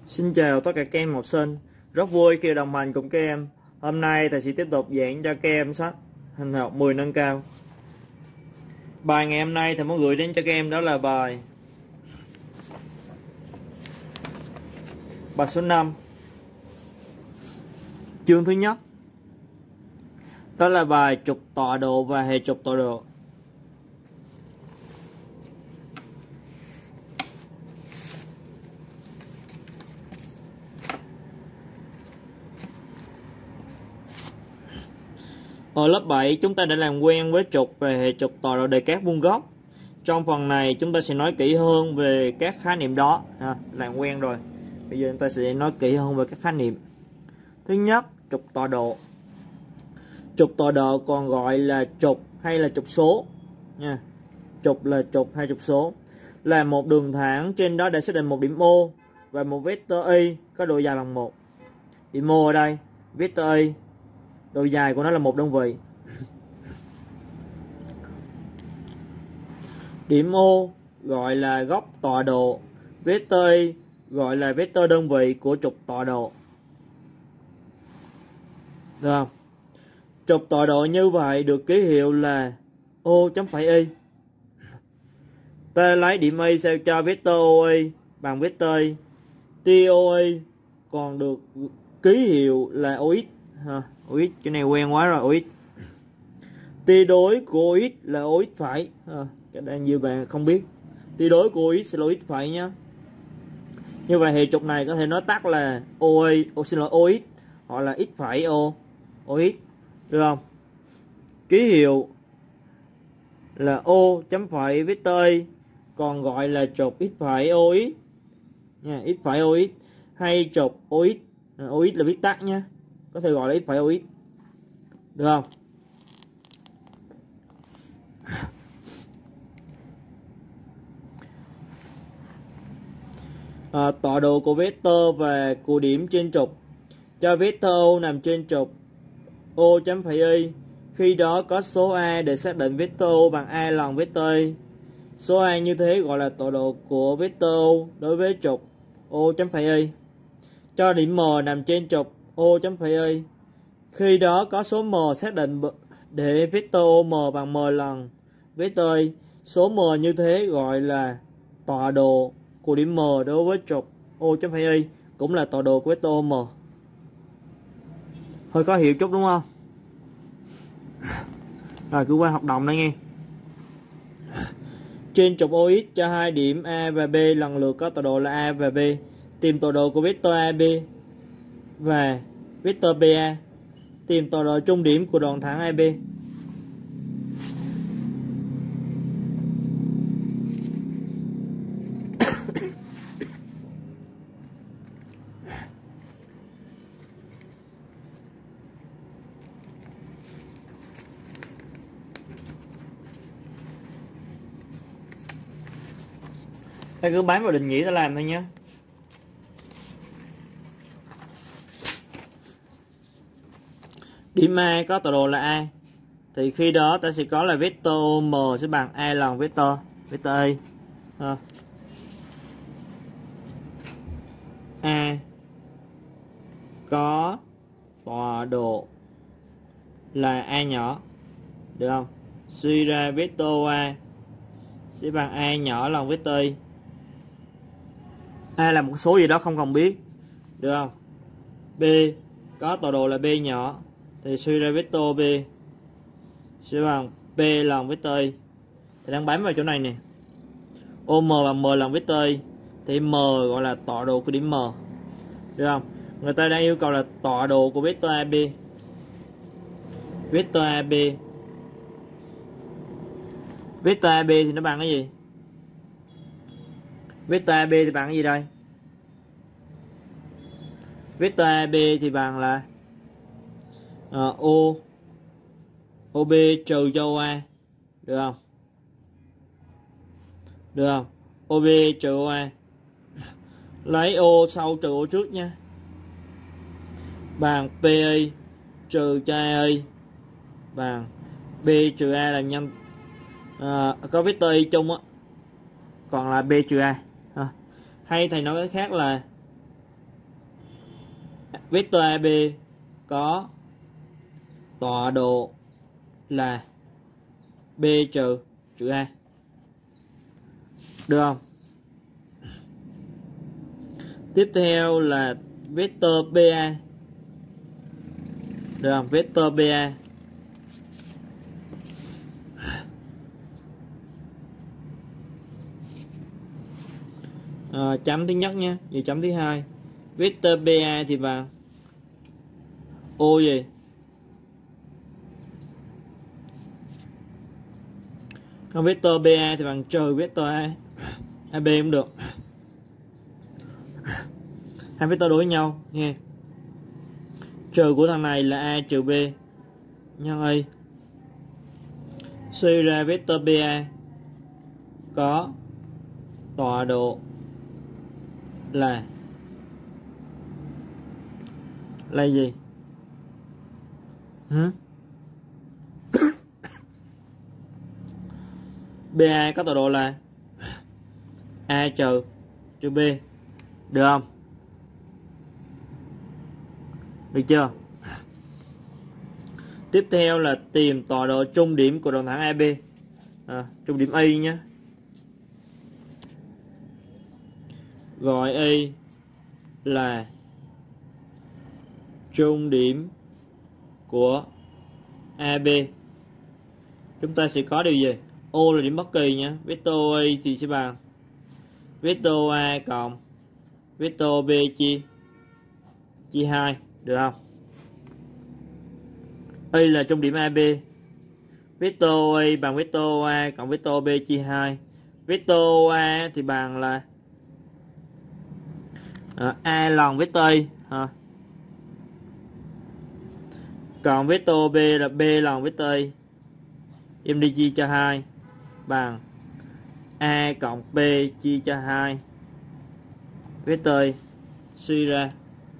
Xin chào tất cả các em học sinh, rất vui khi đồng hành cùng các em. Hôm nay thầy sẽ tiếp tục giảng cho các em sách hình học 10 nâng cao. Bài ngày hôm nay thầy muốn gửi đến cho các em đó là bài số 5, chương thứ nhất. Đó là bài trục tọa độ và hệ trục tọa độ. Ở lớp 7 chúng ta đã làm quen với trục và hệ trục tọa độ đề các vuông góc. Trong phần này chúng ta sẽ nói kỹ hơn về các khái niệm đó. Làm quen rồi, bây giờ chúng ta sẽ nói kỹ hơn về các khái niệm. Thứ nhất, trục tọa độ. Trục tọa độ còn gọi là trục hay là trục số nha. Trục là trục hay trục số, là một đường thẳng trên đó để xác định một điểm O và một vector y có độ dài bằng 1. Điểm O ở đây, vector y độ dài của nó là một đơn vị. Điểm O gọi là góc tọa độ, vector y gọi là vector đơn vị của trục tọa độ. Được không? Trục tọa độ như vậy được ký hiệu là O chấm phẩy y. Ta lấy điểm y sao cho vector OY bằng vector y. TOY còn được ký hiệu là OX. OX, cái này quen quá rồi, OX. Tia đối của OX là OX phải. Cái này nhiều bạn không biết. Tia đối của OX là OX phải nhá. Như vậy hệ trục này có thể nói tắt là OX hoặc là X phẩy OX. Được không? Ký hiệu là O chấm phẩy vector y, còn gọi là trục X phẩy OX nha, X phẩy OX hay trục OX. OX là viết tắt nha, có thể gọi là X phẩy OX. Được không? Tọa độ của vector và của điểm trên trục. Cho vector O nằm trên trục O chấm phẩy y, khi đó có số A để xác định vector O bằng A lần vector y. Số A như thế gọi là tọa độ của vector O đối với trục O chấm phẩy y. Cho điểm M nằm trên trục O chấm phẩy y, khi đó có số M xác định để vector O M bằng M lần vector y. Số M như thế gọi là tọa độ của điểm M đối với trục O chấm phẩy y, cũng là tọa độ của vector O M. Hơi khó hiểu chút đúng không? Rồi cứ qua hoạt động đây nghe. Trên trục OX cho hai điểm A và B lần lượt có tọa độ là A và B. Tìm tọa độ của vector AB và vector BA. Tìm tọa độ trung điểm của đoạn thẳng AB. Ta cứ bám vào định nghĩa ta làm thôi nhé. Điểm A có tọa độ là A, thì khi đó ta sẽ có là vector M sẽ bằng A lần vector A. A có tọa độ là A nhỏ. Được không? Suy ra vector A sẽ bằng A nhỏ lần vector Y. A là một số gì đó không cần biết. Được không? B có tọa độ là B nhỏ, thì suy ra vector B sẽ bằng B lần vector Y. Thì đang bám vào chỗ này nè. OM bằng M lần vector Y, thì M gọi là tọa độ của điểm M. Được không? Người ta đang yêu cầu là tọa độ của vector AB. Vector AB thì nó bằng cái gì? Vector AB thì bằng cái gì đây? Vector AB thì bằng là OB trừ cho OA. Được không? Được không? OB trừ OA. Lấy O sau trừ O trước nha. Bằng PI trừ cho AI bằng B trừ A làm nhân. Có vector Y chung á, còn là B trừ A. Hay thầy nói cái khác là vector AB có tọa độ là B trừ chữ A. Được không? Tiếp theo là vector BA. Được không? Vector BA chấm thứ nhất nhé, giờ chấm thứ hai. Vector BA thì bằng O gì? Còn vector BA thì bằng trừ vector AB cũng được. Hai vector đối với nhau nghe. Trừ của thằng này là A trừ B nhân Y. Suy ra vector BA có tọa độ là gì? BA có tọa độ là A trừ B. Được không? Được chưa? Tiếp theo là tìm tọa độ trung điểm của đoạn thẳng AB. Trung điểm Y nhé. Gọi Y là trung điểm của AB. Chúng ta sẽ có điều gì? O là điểm bất kỳ nhé. Vector Y thì sẽ bằng vector A cộng vector B chia 2. Được không? Y là trung điểm AB. Vector Y bằng vector A cộng vector B chia 2. Vector A thì bằng là A lần vector Y còn vector B là B lần vector Y, em đi chia cho 2 bằng A cộng B chia cho 2 vector Y. Suy ra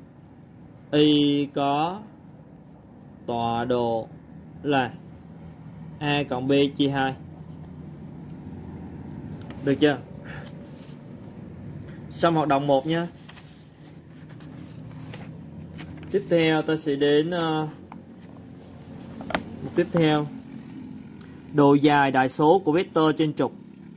Y có tọa độ là A cộng B chia 2. Được chưa? Xong hoạt động 1 nhé. Tiếp theo ta sẽ đến tiếp theo độ dài đại số của vector trên trục.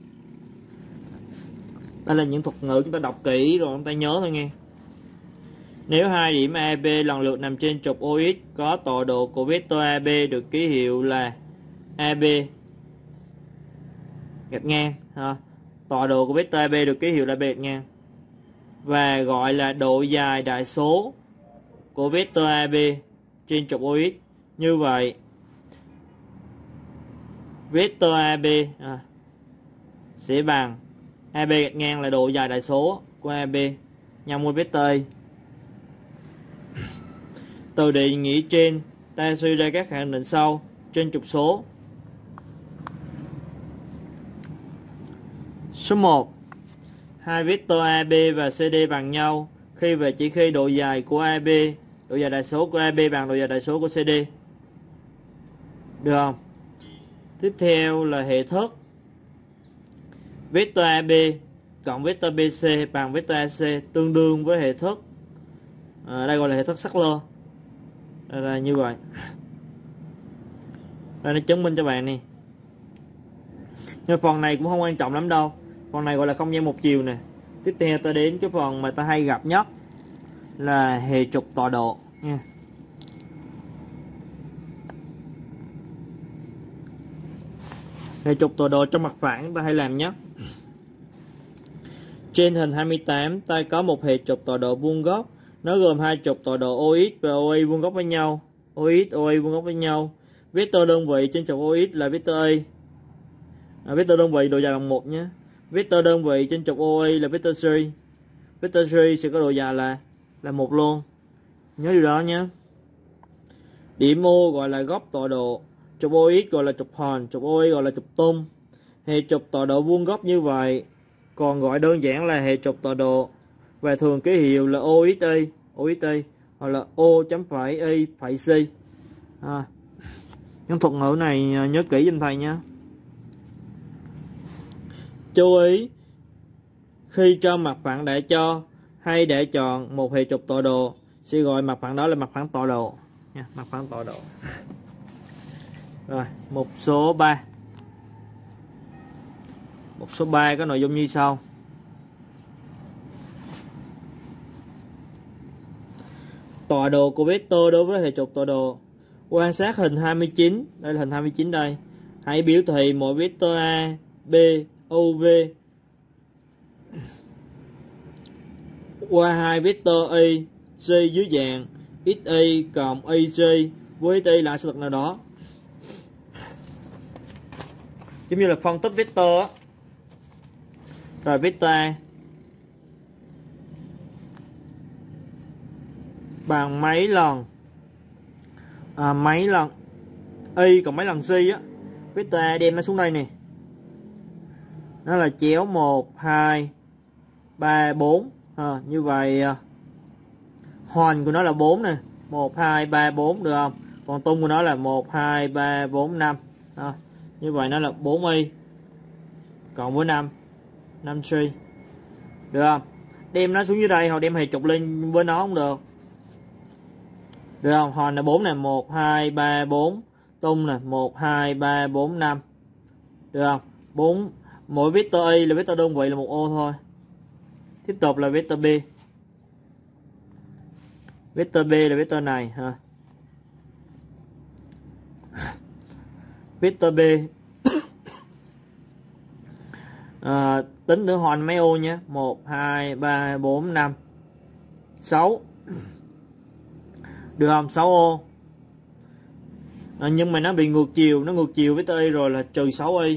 Đây là những thuật ngữ chúng ta đọc kỹ rồi chúng ta nhớ thôi nghe. Nếu hai điểm AB lần lượt nằm trên trục OX, có tọa độ của vector AB được ký hiệu là AB gạch ngang. Tọa độ của vector AB được ký hiệu là B gạch ngang. Và gọi là độ dài đại số của vector AB trên trục OX. Như vậy, vector AB sẽ bằng AB gạch ngang là độ dài đại số của AB nhân với vector Y. Từ định nghĩa trên, ta suy ra các khẳng định sau trên trục số. Số 1. Hai vector AB và CD bằng nhau khi và chỉ khi độ dài của AB, độ dài đại số của AB bằng độ dài đại số của CD. Được không? Tiếp theo là hệ thức. Vector AB cộng vector BC bằng vector AC tương đương với hệ thức. Đây gọi là hệ thức Sackler. Đây là như vậy. Đây nó chứng minh cho bạn nè. Nhưng phần này cũng không quan trọng lắm đâu. Phần này gọi là không gian một chiều nè. Tiếp theo ta đến cái phần mà ta hay gặp nhất là hệ trục tọa độ nha. Hệ trục tọa độ trong mặt phẳng ta hay làm nhất. Trên hình 28 ta có một hệ trục tọa độ vuông góc. Nó gồm hai trục tọa độ OX và OY vuông góc với nhau. OX, OY vuông góc với nhau. Vector đơn vị trên trục OX là vector Y. Vector đơn vị độ dài bằng 1 nhé. Vector đơn vị trên trục OY là vector C. Vector C sẽ có độ dài là 1 luôn. Nhớ điều đó nhé. Điểm O gọi là góc tọa độ. Trục OX gọi là trục hòn. Trục OY gọi là trục tung. Hệ trục tọa độ vuông góc như vậy còn gọi đơn giản là hệ trục tọa độ và thường ký hiệu là OXY, hoặc là O chấm phẩy Y phẩy C. Những thuật ngữ này nhớ kỹ giùm thầy nhé. Chú ý, khi cho mặt phẳng đã cho hay để chọn một hệ trục tọa độ, sẽ gọi mặt phẳng đó là mặt phẳng tọa độ nha, mặt phẳng tọa độ. Rồi, mục số 3. Mục số 3 có nội dung như sau. Tọa độ của vector đối với hệ trục tọa độ. Quan sát hình 29, đây là hình 29 đây. Hãy biểu thị mỗi vector A, B, OV qua hai vector Y, C dưới dạng XY cộng YJ với Y là số thực nào đó. Giống như là phân tích vector á. Rồi vector A bằng mấy lần Y cộng mấy lần C á. Vector A đem nó xuống đây nè. Nó là chéo 1, 2, 3, 4. Như vậy hoành của nó là 4 nè. 1, 2, 3, 4 được không? Còn tung của nó là 1, 2, 3, 4, 5. Như vậy nó là 4Y cộng với 5 5C. Được không? Đem nó xuống dưới đây hoặc đem hệ trục lên với nó cũng được. Được không? Hoành là 4 nè, 1, 2, 3, 4. Tung nè, 1, 2, 3, 4, 5. Được không? 4. Mỗi vector Y là vector đơn vị là một ô thôi. Tiếp tục là vector B. Vector B là vector này ha. Vector B tính thử hoành mấy ô nhé. 1, 2, 3, 4, 5, 6. Được không? 6 ô. Nhưng mà nó bị ngược chiều. Nó ngược chiều vector Y rồi là trừ 6Y.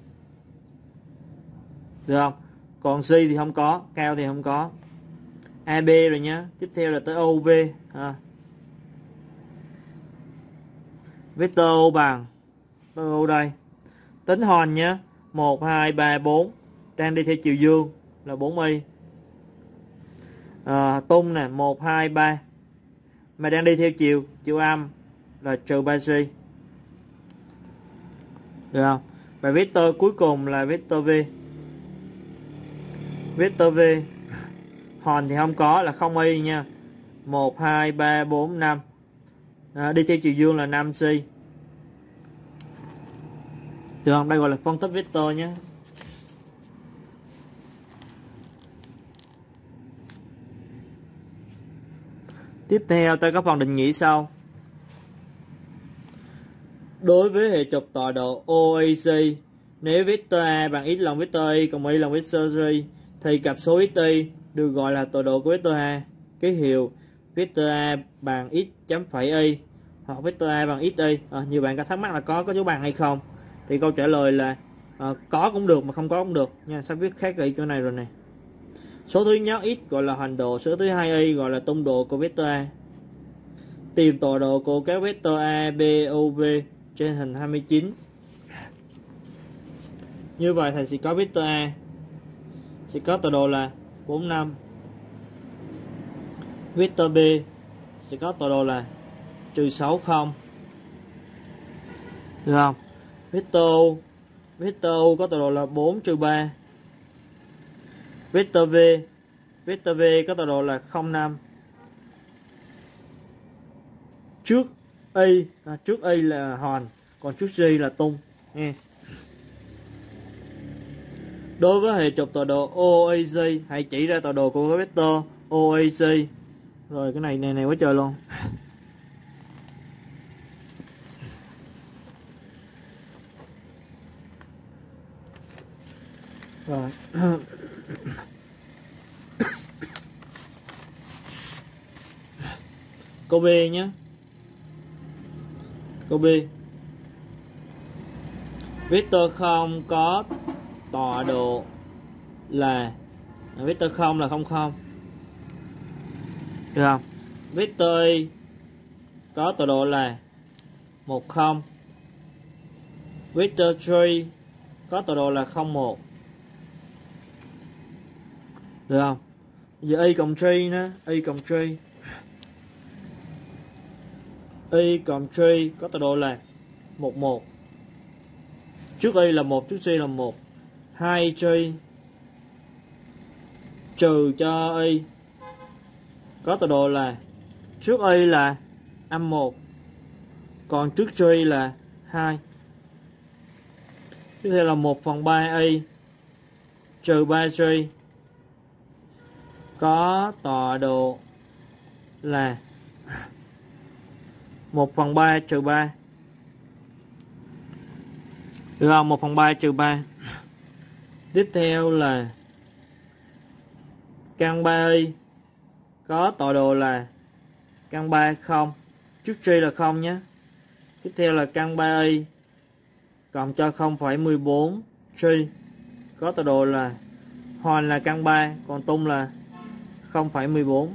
Được không? Còn C thì không có, cao thì không có. AB rồi nhá. Tiếp theo là tới OB vector O bằng O đây. Tính hoành nhá. 1, 2, 3, 4. Đang đi theo chiều dương là 4Y. Tung nè, 1, 2, 3. Mà đang đi theo chiều âm là trừ 3C. Được không? Và vector cuối cùng là vector V. Vector V hoành thì không có là 0Y nha. 1, 2, 3, 4, 5. Đi theo chiều dương là 5C. Được không? Đây gọi là phân tích vector nhé. Tiếp theo ta có phần định nghĩa sau. Đối với hệ trục tọa độ OAC, nếu vector A bằng x lần vector Y cộng Y lần vector Y thì cặp số XY được gọi là tọa độ của vector A. Ký hiệu vector A bằng x chấm phẩy Y hoặc vector A bằng XY. Nhiều bạn có thắc mắc là có dấu bằng hay không? Thì câu trả lời là có cũng được mà không có cũng được nha. Sắp viết khác ở chỗ này rồi nè. Số thứ nhất x gọi là hoành độ, số thứ hai Y gọi là tung độ của vector A. Tìm tọa độ của các vector A, B, O, V trên hình 29. Như vậy thầy sẽ có vector A sẽ có tọa độ là 45. Vector B sẽ có tọa độ là -60. Được không? Vector O có tọa độ là 4-3. Vector V có tọa độ là 05. Trước Y là hoành, còn trước G là tung nha. Đối với hệ trục tọa độ OAC, hãy chỉ ra tọa độ của cái vector OAC. Rồi cái này quá trời luôn. Rồi. Câu B nhé. Câu B. Vector không có tọa độ là vector 0 là 00. Được không? Vector Y có tọa độ là 10. Vector 3 có tọa độ là 01. Được không? Giờ Y cộng 3 nữa, Y cộng 3. Y cộng 3 có tọa độ là 11. Trước Y là 1, trước C là 1. 2J trừ cho Y có tọa độ là Trước y là âm 1, còn trước J là 2. Tiếp theo là 1/3 y trừ 3J có tọa độ là 1/3 trừ 3. Được không? 1/3 trừ 3. Tiếp theo là căn 3y có tọa độ là căn 3 0, trước J là 0 nhé. Tiếp theo là căn 3y cộng cho 0,14 J có tọa độ là hòn là căn 3, còn tung là 0,14.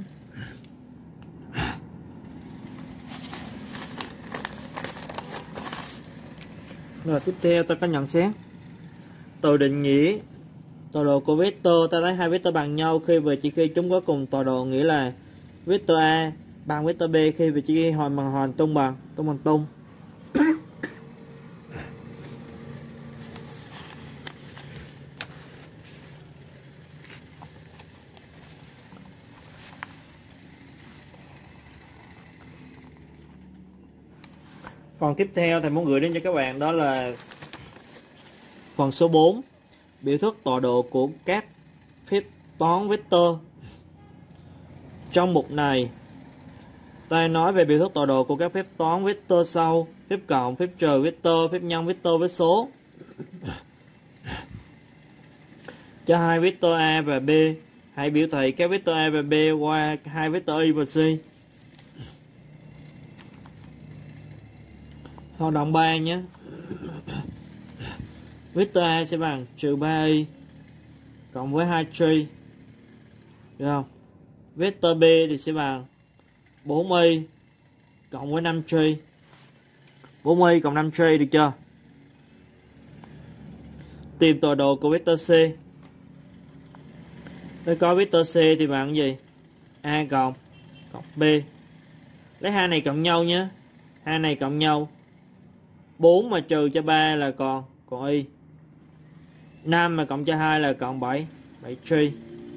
Rồi tiếp theo ta có nhận xét từ định nghĩa tọa độ của vector. Ta lấy hai vector bằng nhau khi và chỉ khi chúng có cùng tọa độ, nghĩa là vector A bằng vector B khi và chỉ khi hòn bằng hòn, tung bằng tung. Phần tiếp theo thầy muốn gửi đến cho các bạn đó là phần số 4, biểu thức tọa độ của các phép toán vector. Trong mục này ta nói về biểu thức tọa độ của các phép toán vector sau: phép cộng, phép trừ vector, phép nhân vector với số. Cho hai vector A và B, hãy biểu thị các vector A và B qua hai vector Y và C. Hoạt động 3 nhé. Vector A sẽ bằng trừ 3y cộng với 2j, được không? Vector B thì sẽ bằng 4y cộng với 5j. 4y cộng 5j, được chưa? Tìm tọa độ của vector C. Nếu có vector C thì bằng gì? A cộng B. Lấy hai này cộng nhau nhé. Hai này cộng nhau, 4 mà trừ cho 3 là còn y. 5 mà cộng cho 2 là còn 7 7G.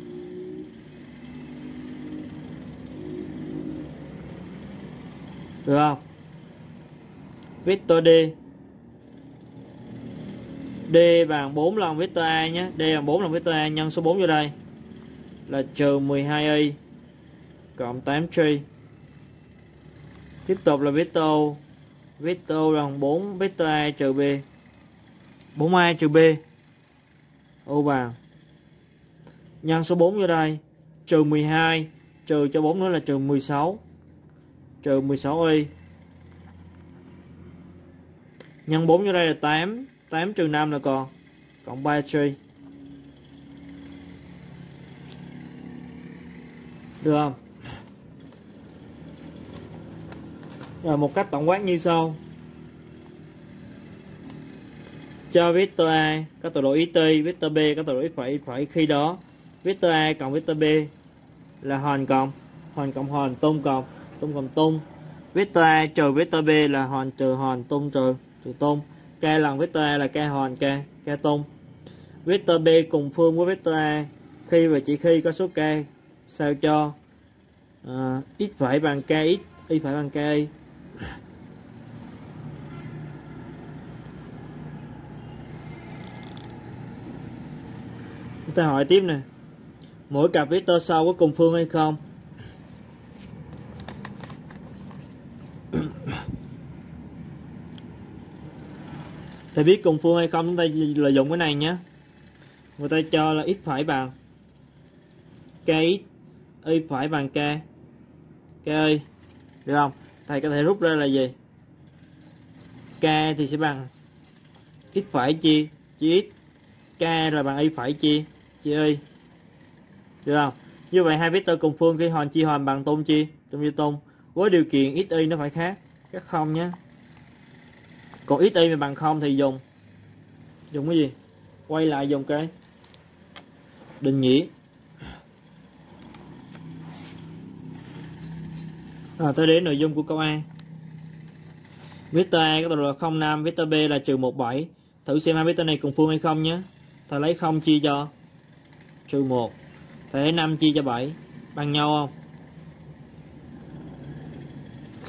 Được không? Vector D. D bằng 4 lần vector A nhé. D bằng 4 lần vector A, nhân số 4 vô đây là trừ 12y cộng 8G. Tiếp tục là vector Vector bằng 4 vector A trừ B, 4A trừ B, ô bằng nhân số 4 vô đây trừ 12, trừ cho 4 nữa là trừ 16, trừ 16y, nhân 4 vô đây là 8, 8 trừ 5 là còn 3G. Được không? Rồi một cách tổng quát như sau: cho vector A có tọa độ xt, vector B có tọa độ x', khi đó vector A cộng vector B là hòn cộng hòn, tung cộng tung. Vector A trừ vector B là hòn trừ hòn, tung trừ tung. K lần vector A là k hòn, k tung. Vector B cùng phương với vector A khi và chỉ khi có số k sao cho x phải bằng kx, y phải bằng ki. Chúng ta hỏi tiếp nè: mỗi cặp vector sau có cùng phương hay không? Để biết cùng phương hay không, chúng ta lợi dụng cái này nhé. Người ta cho là x phải bằng kx, y phải bằng k, ki, được không? Thầy có thể rút ra là gì? K thì sẽ bằng x phải chia x, k là bằng y phải chia y, được không? Như vậy hai vector cùng phương khi hòn chia hòn bằng tung chia tung, với điều kiện x y nó phải khác không nhé. Còn x y mà bằng không thì dùng cái gì? Quay lại dùng cái định nghĩa. Tới đến nội dung của câu A. Vector A có tọa độ là 0,5, vector B là trừ 1,7. Thử xem hai vector này cùng phương hay không nhé. Thầy lấy 0 chia cho trừ 1, thầy lấy 5 chia cho 7, bằng nhau không?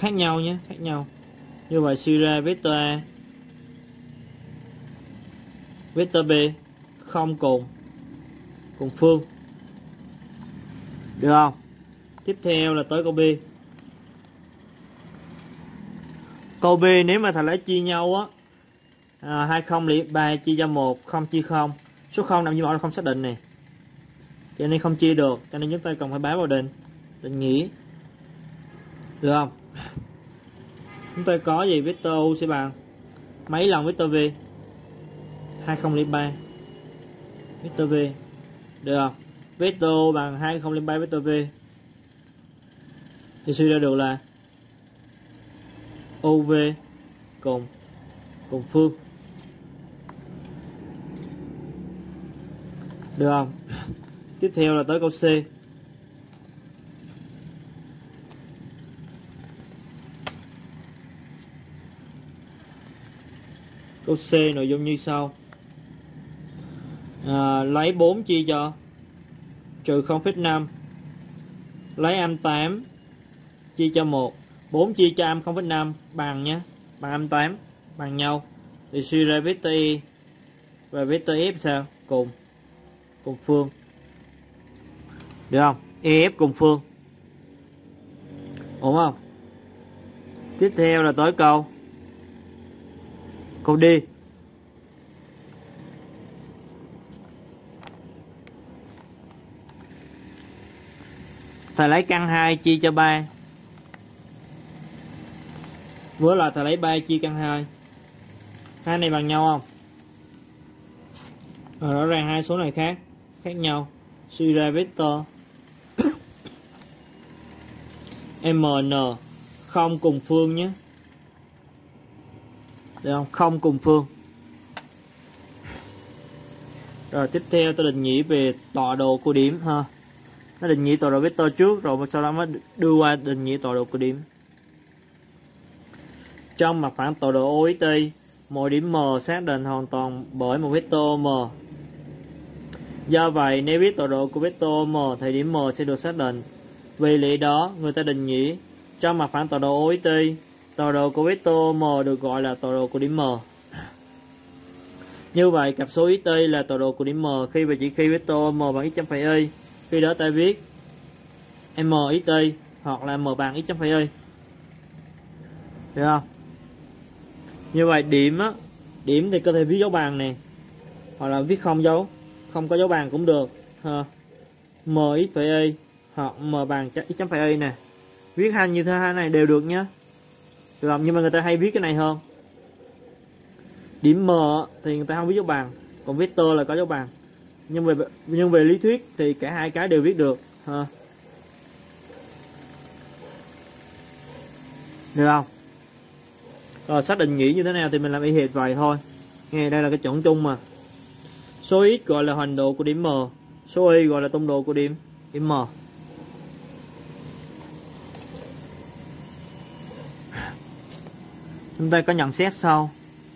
khác nhau nhé, khác nhau. Như vậy suy ra vector A, vector B không cùng phương. Được không? Tiếp theo là tới câu B. Câu B nếu mà thầy lấy chia nhau á, 2003 chia cho 1, 0 chia 0. Số 0 nằm dưới mẫu là không xác định này, cho nên không chia được, cho nên chúng ta cần phải báo vào định nghĩa. Được không? Chúng ta có gì vector U sẽ bằng mấy lần vector V? 2003 vector V. Được không? Vector U bằng 2003 vector V thì suy ra được là UV cùng phương. Được không? Tiếp theo là tới câu C. Câu C nội dung như sau. Lấy 4 chia cho trừ 0,5, lấy âm 8 chia cho 1. 4 chia cho âm 0,5 bằng nhé, bằng âm 8, bằng nhau. Thì suy ra vector Y và vector F sao? Cùng phương. Được không? EF cùng phương. Ổn không? Tiếp theo là tới câu D. Thầy lấy căn 2 chia cho 3. Với là thầy lấy 3 chia căn 2. Hai này bằng nhau không? Rõ ràng hai số này khác nhau. Suy ra vector MN không cùng phương nhé. Được không? Không cùng phương. Rồi tiếp theo tôi định nghĩa về tọa độ của điểm ha. Nó định nghĩa tọa độ vector trước rồi sau đó mới đưa qua định nghĩa tọa độ của điểm. Trong mặt phẳng tọa độ OXT, mỗi điểm M xác định hoàn toàn bởi một vector M. Do vậy nếu biết tọa độ của vector M thì điểm M sẽ được xác định. Vì lẽ đó người ta định nghĩa trong mặt phẳng tọa độ OXT, tọa độ của vector M được gọi là tọa độ của điểm M. Như vậy cặp số XT là tọa độ của điểm M khi và chỉ khi vector M bằng x chấm phẩy y. Khi đó ta viết M XT hoặc là M bằng x chấm phẩy y. Được không? Như vậy điểm á, điểm thì có thể viết dấu bằng nè, hoặc là viết không có dấu bằng cũng được ha. M x phẩy y hoặc M bằng x chấm phẩy y nè, viết hai như thế hai này đều được nhé. Được không? Nhưng mà người ta hay viết cái này hơn. Điểm M thì người ta không viết dấu bằng, còn vector là có dấu bằng. Nhưng về lý thuyết thì cả hai cái đều viết được ha. Được không? Rồi xác định nghĩa như thế nào thì mình làm y hệt vậy thôi. Nghe đây là cái chuẩn chung mà. Số x gọi là hoành độ của điểm M, số y gọi là tung độ của điểm M. Chúng ta có nhận xét sau.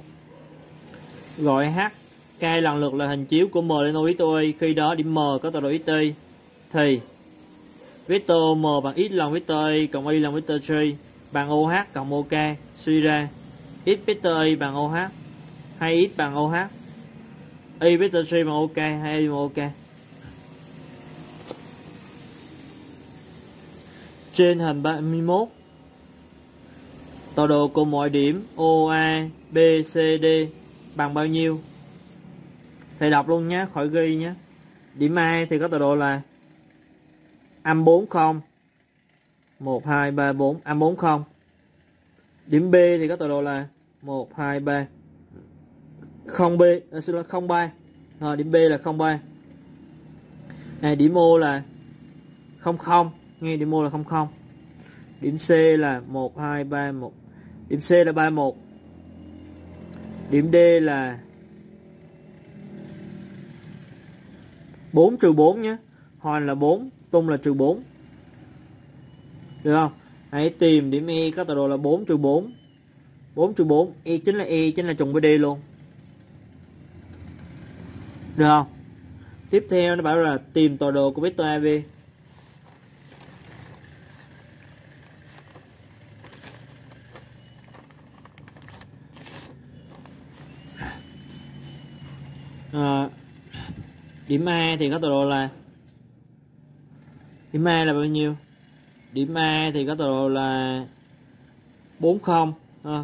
Gọi H, K lần lượt là hình chiếu của M lên OXT Y. Khi đó điểm M có tọa độ XT thì vector M bằng x lần vector Y cộng y lần vector J bằng OH cộng OK. Suy ra x vector Y bằng OH hay x bằng OH, y vector J bằng OK hay y bằng OK. Trên hình 31, tọa độ của mọi điểm OA, B, C, D bằng bao nhiêu? Thầy đọc luôn nhé, khỏi ghi nhé. Điểm A thì có tọa độ là âm 40, 1, 2, 3, 4, âm 40. Điểm B thì có tọa độ là 1, 2, 3, 0B, xin lỗi 03. Điểm B là 03. Này điểm O là 00, nghe điểm O là 00. Điểm C là 1, 2, 3, 1. Điểm C là 31. Điểm D là 4 trừ 4 nhé. Hoành là 4, tung là trừ 4. Được không? Hãy tìm điểm E có tọa độ là 4 trừ 4. 4 trừ 4, E chính là trùng với D luôn. Được không? Tiếp theo nó bảo là tìm tọa độ của vector AV. Điểm A thì có tọa độ là điểm A là bao nhiêu? Điểm A thì có tọa độ là 40 ha.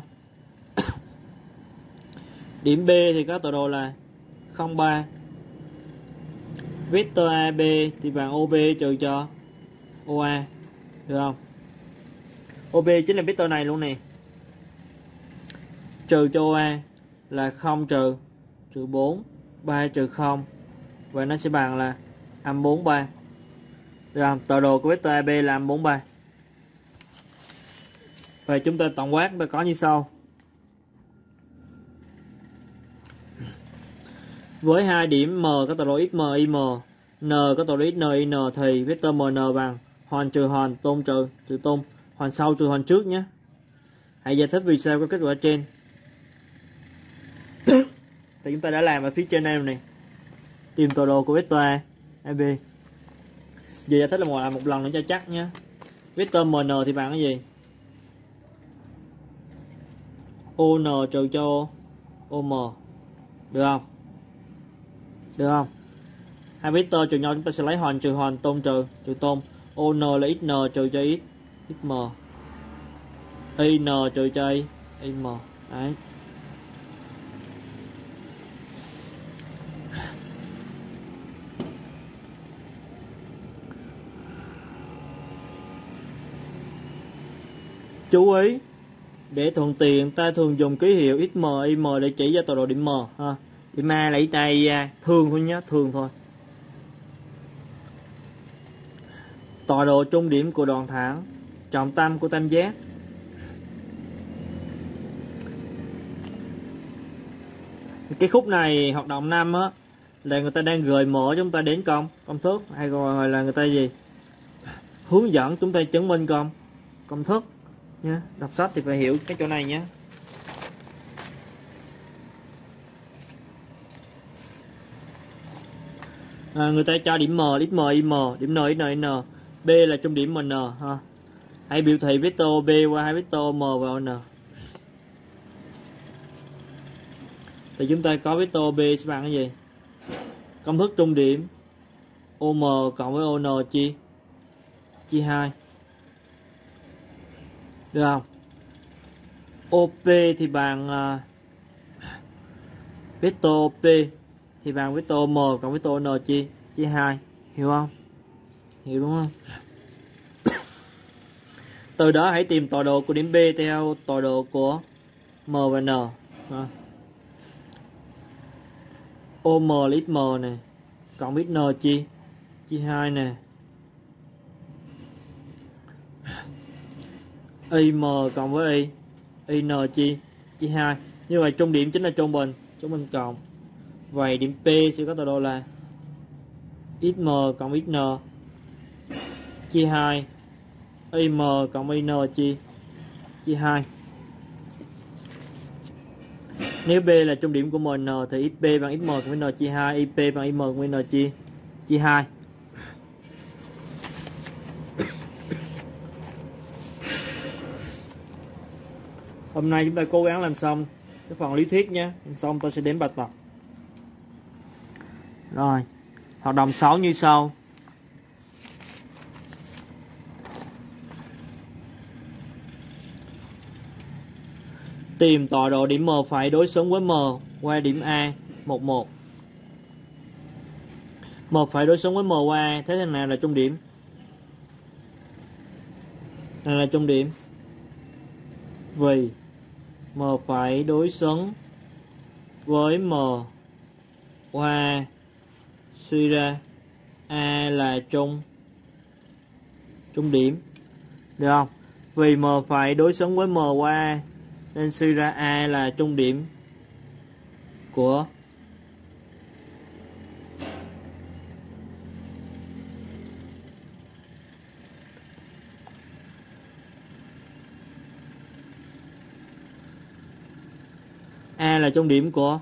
Điểm B thì có tọa độ là 03. Vector AB thì bằng OB trừ cho OA, được không? OB chính là vector này luôn nè, trừ cho OA là 0 trừ 4, 3 trừ 0, và nó sẽ bằng là âm 43. Được không? Tọa độ của vector AB là âm 43. Và chúng ta tổng quát có như sau. Với hai điểm M có tọa độ XM, IM, N có tọa độ XN, IN thì vector MN bằng hoàn trừ hoàn, tôn trừ tôn, hoàn sau trừ hoàn trước nhé. Hãy giải thích vì sao có kết quả trên. Thì chúng ta đã làm ở phía trên đây này. Tìm tọa độ của vector A, AB. Giờ giải thích là một lần nữa cho chắc nhé. Vector MN thì bằng cái gì? ON trừ cho OM. Được không? Được không? Hai vector trừ nhau chúng ta sẽ lấy hoàn trừ hoàn, tôn trừ tôn. ON là XN trừ cho XM. IN trừ cho IM. Đấy. Chú ý, để thuận tiện ta thường dùng ký hiệu XM, IM để chỉ ra tọa độ điểm M ha. Điểm A là XA, IA, thường thôi nhé, thường thôi. Tọa độ trung điểm của đoạn thẳng, trọng tâm của tam giác. Cái khúc này hoạt động 5 á là người ta đang gợi mở chúng ta đến công thức, hay gọi là người ta gì? Hướng dẫn chúng ta chứng minh công thức nhé. Đọc sách thì phải hiểu cái chỗ này nhé. Người ta cho điểm M, XM, IM, điểm N, XN, N. B là trung điểm MN ha. Hãy biểu thị vector B qua hai vector M và N. Thì chúng ta có vector B sẽ bằng cái gì? Công thức trung điểm OM cộng với ON chia 2. Được không? OP thì bằng vector P thì bằng vector M cộng vector N chia 2. Hiểu không? Hiểu đúng không? Từ đó hãy tìm tọa độ của điểm B theo tọa độ của M và N. OM là XM này cộng XN chia 2 nè. IM cộng với IN chia 2. Như vậy trung điểm chính là trung bình cộng. Vậy điểm P sẽ có tọa độ là XM cộng XN chia 2, IM cộng IN chia 2. Nếu B là trung điểm của MN thì XP bằng XM cộng N chia 2, IP bằng IM cộng N chia 2. Hôm nay chúng ta cố gắng làm xong cái phần lý thuyết nhé. Xong tôi sẽ đến bài tập. Rồi, hoạt động 6 như sau. Tìm tọa độ điểm M phải đối xứng với M qua điểm A 11. M phải đối xứng với M qua A, thế thằng nào là trung điểm? Này là trung điểm. Vì M phải đối xứng với M qua A, suy ra A là trung điểm. Được không? Vì M phải đối xứng với M qua A nên suy ra A là trung điểm của A là trung điểm của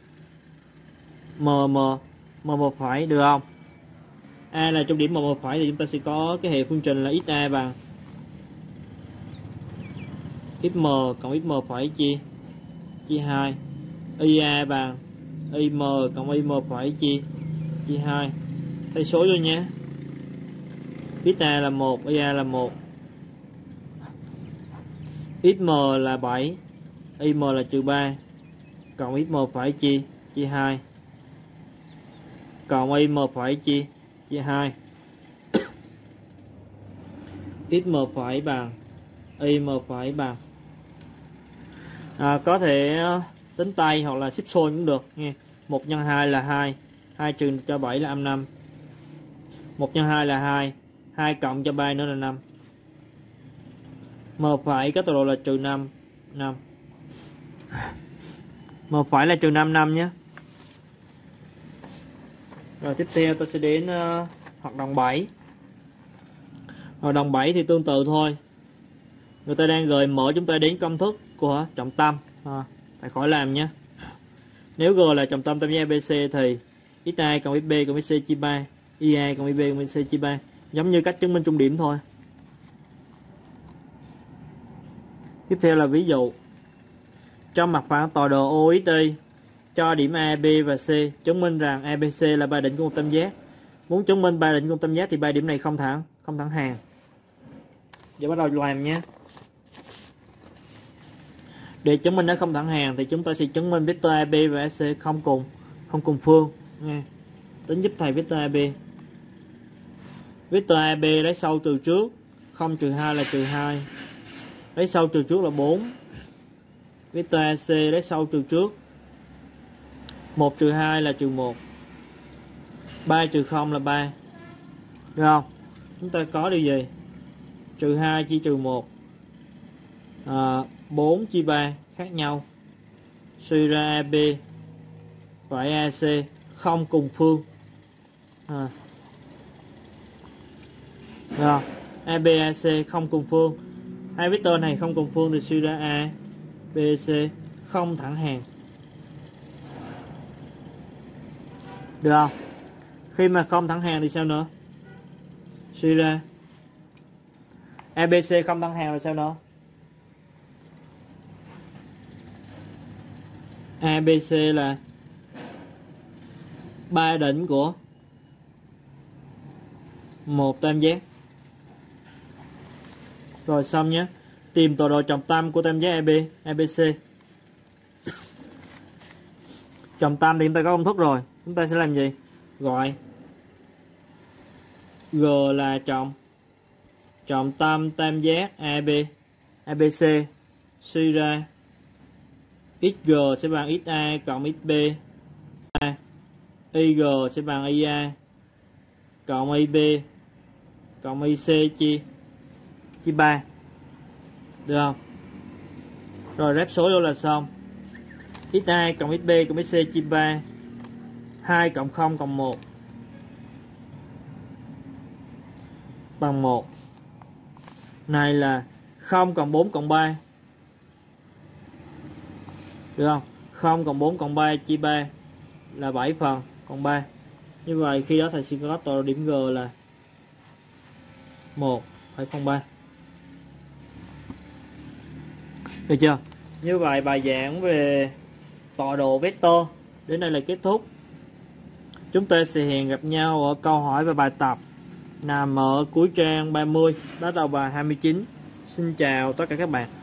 M1 phải, được không? A là trung điểm M1 phải thì chúng ta sẽ có cái hệ phương trình là XA bằng XM cộng XM phải chia 2. IA bằng IM cộng IM phải chia 2. Thay số vô nhé. Ít A là 1, IA là 1. XM là 7, IM là -3, cộng XM phải chia 2, cộng IM phải chia 2. XM phải bằng IM phải bằng có thể tính tay hoặc là xếp xôi cũng được nghe. 1 nhân 2 là 2, 2 trừ cho 7 là âm 5. 1 nhân 2 là 2, 2 cộng cho 3 nữa là 5. M phải có tọa độ là -5, 5. M phải là -5 nhé. Rồi tiếp theo ta sẽ đến hoạt động 7. Hoạt động 7 thì tương tự thôi. Người ta đang gợi mở chúng ta đến công thức của trọng tâm. Tại khỏi làm nhé. Nếu G là trọng tâm tam giác ABC thì XA cộng XB cộng XC chia 3, IA cộng IB cộng IC chia 3. Giống như cách chứng minh trung điểm thôi. Tiếp theo là ví dụ. Trong mặt phẳng tọa độ OXY cho điểm A, B và C chứng minh rằng ABC là ba đỉnh của một tam giác. Muốn chứng minh ba đỉnh của một tam giác thì ba điểm này không thẳng hàng. Giờ bắt đầu làm nhé. Để chứng minh nó không thẳng hàng thì chúng ta sẽ chứng minh vector AB và AC không cùng phương nghe. Tính giúp thầy vector AB. Vector AB lấy sau trừ trước, 0 trừ 2 là -2. Lấy sau trừ trước là 4. Vector AC lấy sau trừ trước, 1 trừ 2 là -1. 3 trừ 0 là 3. Được không? Chúng ta có điều gì? -2 chia -1. 4 chia 3 khác nhau. Suy ra AB phải AC không cùng phương. Được không? AB AC không cùng phương. Hai vector này không cùng phương thì suy ra A, B, C không thẳng hàng. Được không? Khi mà không thẳng hàng thì sao nữa? Suy ra ABC không thẳng hàng là sao nữa? ABC là ba đỉnh của một tam giác. Rồi xong nhé. Tìm tọa độ trọng tâm của tam giác ABC. Trọng tâm thì chúng ta có công thức rồi. Chúng ta sẽ làm gì? Gọi G là trọng tâm tam giác ABC. Suy ra XG sẽ bằng XA cộng XB. IG sẽ bằng IA cộng IB cộng IC chia 3. Được không? Rồi ráp số vô là xong. XA cộng XB cộng XC chia 3. 2 cộng 0 cộng 1 bằng 1. Này là 0 cộng 4 cộng 3. Được không? 0 cộng 4 cộng 3 chia 3 là 7 phần cộng 3. Như vậy khi đó thầy sẽ có tọa độ điểm G là 1,03. Được chưa? Như vậy bài giảng về tọa độ vector đến đây là kết thúc. Chúng ta sẽ hẹn gặp nhau ở câu hỏi và bài tập nằm ở cuối trang 30, bắt đầu bài 29. Xin chào tất cả các bạn.